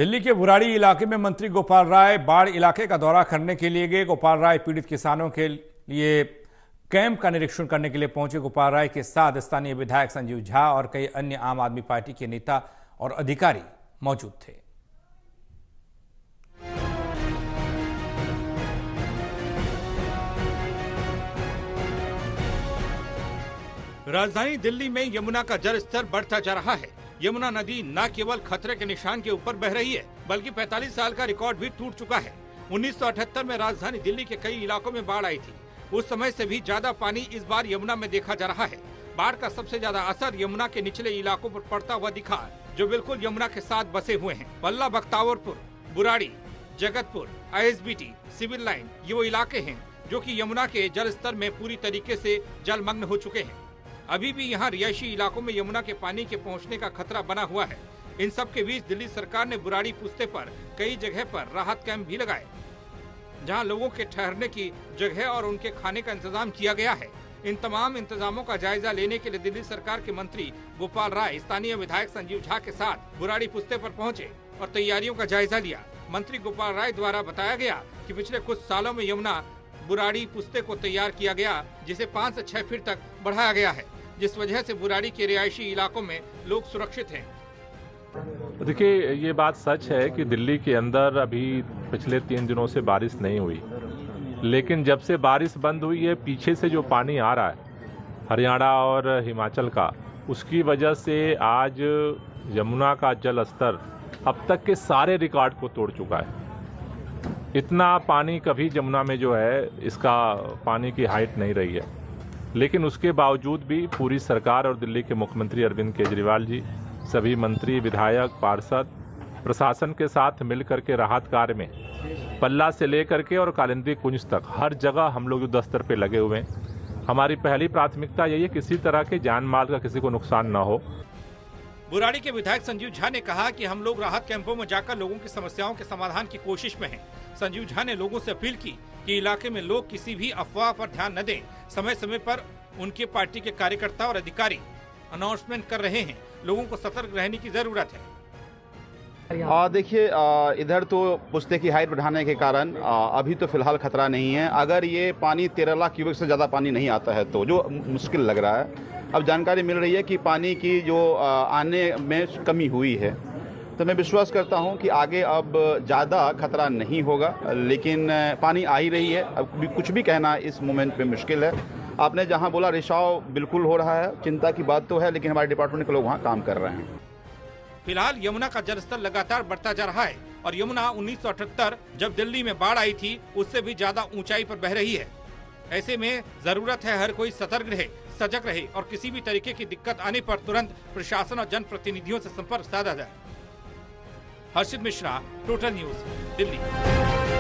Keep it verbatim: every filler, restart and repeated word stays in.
दिल्ली के बुराड़ी इलाके में मंत्री गोपाल राय बाढ़ इलाके का दौरा करने के लिए गए। गोपाल राय पीड़ित किसानों के लिए कैंप का निरीक्षण करने के लिए पहुंचे। गोपाल राय के साथ स्थानीय विधायक संजीव झा और कई अन्य आम आदमी पार्टी के नेता और अधिकारी मौजूद थे। राजधानी दिल्ली में यमुना का जलस्तर बढ़ता जा रहा है। यमुना नदी न केवल खतरे के निशान के ऊपर बह रही है, बल्कि पैंतालीस साल का रिकॉर्ड भी टूट चुका है। उन्नीस सौ अठहत्तर में राजधानी दिल्ली के कई इलाकों में बाढ़ आई थी। उस समय से भी ज्यादा पानी इस बार यमुना में देखा जा रहा है। बाढ़ का सबसे ज्यादा असर यमुना के निचले इलाकों पर पड़ता हुआ दिखा, जो बिल्कुल यमुना के साथ बसे हुए हैं। Palla, Bakhtawarpur, Burari, Jagatpur, I S B T, civil line, ये वो इलाके हैं जो कि यमुना के जल स्तर में पूरी तरीके से जलमग्न हो चुके हैं। अभी भी यहाँ रिहायशी इलाकों में यमुना के पानी के पहुँचने का खतरा बना हुआ है। इन सब के बीच दिल्ली सरकार ने बुराड़ी पुस्ते पर कई जगह पर राहत कैंप भी लगाए, जहाँ लोगों के ठहरने की जगह और उनके खाने का इंतजाम किया गया है। इन तमाम इंतजामों का जायजा लेने के लिए दिल्ली सरकार के मंत्री गोपाल राय स्थानीय विधायक संजीव झा के साथ बुराड़ी पुस्ते पर पहुंचे और तैयारियों का जायजा लिया। मंत्री गोपाल राय द्वारा बताया गया कि पिछले कुछ सालों में यमुना बुराड़ी पुस्ते को तैयार किया गया, जिसे पाँच से छह फीट तक बढ़ाया गया है, जिस वजह से बुराड़ी के रिहायशी इलाकों में लोग सुरक्षित हैं। देखिए, ये बात सच है कि दिल्ली के अंदर अभी पिछले तीन दिनों से बारिश नहीं हुई, लेकिन जब से बारिश बंद हुई है, पीछे से जो पानी आ रहा है हरियाणा और हिमाचल का, उसकी वजह से आज यमुना का जल स्तर अब तक के सारे रिकॉर्ड को तोड़ चुका है। इतना पानी कभी यमुना में जो है, इसका पानी की हाइट नहीं रही है, लेकिन उसके बावजूद भी पूरी सरकार और दिल्ली के मुख्यमंत्री अरविंद केजरीवाल जी, सभी मंत्री, विधायक, पार्षद, प्रशासन के साथ मिलकर के राहत कार्य में पल्ला से लेकर के और कालिंदी कुंज तक हर जगह हम लोग युद्ध स्तर पे लगे हुए हैं। हमारी पहली प्राथमिकता यही है किसी तरह के जान माल का किसी को नुकसान न हो। बुराड़ी के विधायक संजीव झा ने कहा कि हम लोग राहत कैंपों में जाकर लोगों की समस्याओं के समाधान की कोशिश में हैं। संजीव झा ने लोगों से अपील की कि इलाके में लोग किसी भी अफवाह पर ध्यान न दें। समय समय पर उनके पार्टी के कार्यकर्ता और अधिकारी अनाउंसमेंट कर रहे हैं, लोगों को सतर्क रहने की जरूरत है। देखिए, इधर तो पुस्ते की हाइट बढ़ाने के कारण अभी तो फिलहाल खतरा नहीं है। अगर ये पानी तेरह लाख क्यूबिक से ज़्यादा पानी नहीं आता है तो जो मुश्किल लग रहा है। अब जानकारी मिल रही है कि पानी की जो आने में कमी हुई है, तो मैं विश्वास करता हूं कि आगे अब ज़्यादा खतरा नहीं होगा, लेकिन पानी आ ही रही है। अब भी कुछ भी कहना इस मोमेंट पे मुश्किल है। आपने जहां बोला रिसाव बिल्कुल हो रहा है, चिंता की बात तो है, लेकिन हमारे डिपार्टमेंट के लोग वहां काम कर रहे हैं। फिलहाल यमुना का जलस्तर लगातार बढ़ता जा रहा है और यमुना उन्नीस सौ अठहत्तर जब दिल्ली में बाढ़ आई थी, उससे भी ज्यादा ऊंचाई पर बह रही है। ऐसे में जरूरत है हर कोई सतर्क रहे, सजग रहे और किसी भी तरीके की दिक्कत आने पर तुरंत प्रशासन और जनप्रतिनिधियों से संपर्क साधा जाए। Harshit Mishra, total news, Delhi.